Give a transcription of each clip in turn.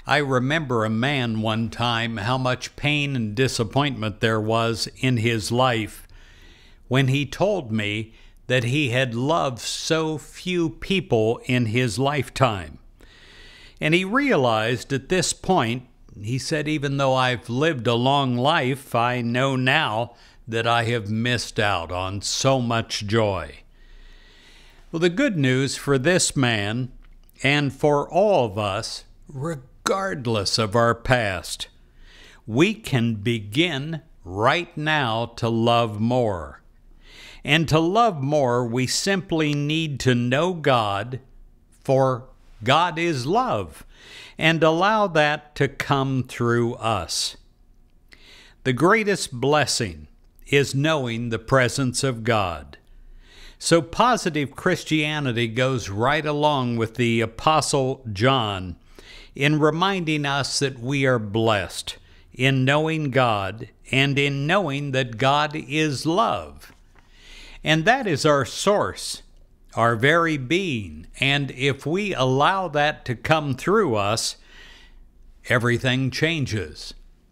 I remember a man one time how much pain and disappointment there was in his life when he told me that he had loved so few people in his lifetime. And he realized at this point, he said, even though I've lived a long life, I know now that I have missed out on so much joy. Well, the good news for this man and for all of us, regardless of our past, we can begin right now to love more. And to love more, we simply need to know God, for God is love, and allow that to come through us. The greatest blessing is knowing the presence of God. So positive Christianity goes right along with the Apostle John in reminding us that we are blessed in knowing God and in knowing that God is love. And that is our source, our very being. And if we allow that to come through us, everything changes.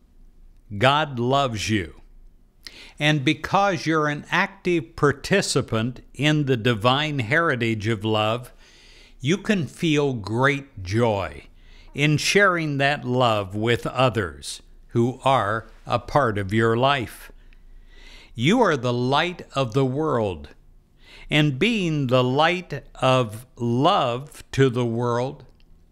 God loves you. And because you're an active participant in the divine heritage of love, you can feel great joy in sharing that love with others who are a part of your life. You are the light of the world, and being the light of love to the world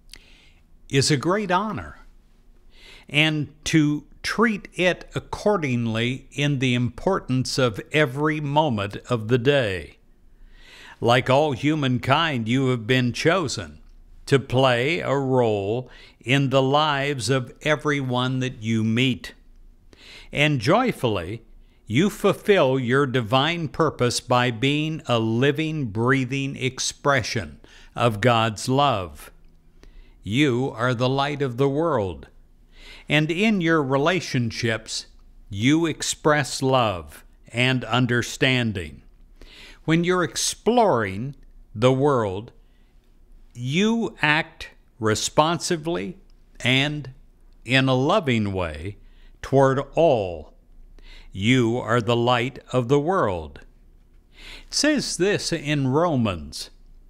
is a great honor, and to treat it accordingly in the importance of every moment of the day. Like all humankind, you have been chosen to play a role in the lives of everyone that you meet, and joyfully you fulfill your divine purpose by being a living, breathing expression of God's love. You are the light of the world, and in your relationships, you express love and understanding. When you're exploring the world, you act responsively and in a loving way toward all. You are the light of the world. It says this in Romans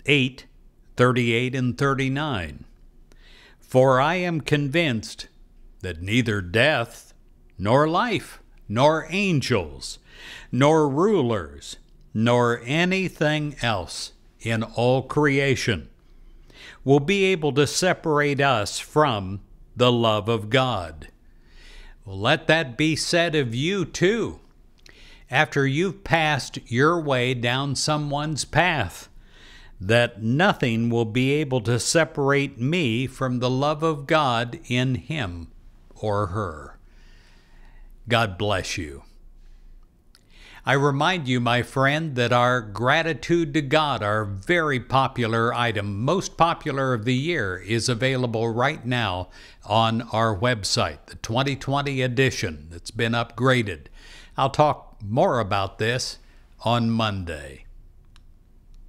8:38 and 39. For I am convinced that neither death, nor life, nor angels, nor rulers, nor anything else in all creation will be able to separate us from the love of God. Well, let that be said of you too. After you've passed your way down someone's path, that nothing will be able to separate me from the love of God in him or her. God bless you. I remind you, my friend, that our Gratitude to God, our very popular item, most popular of the year, is available right now on our website, the 2020 edition that's been upgraded. I'll talk more about this on Monday.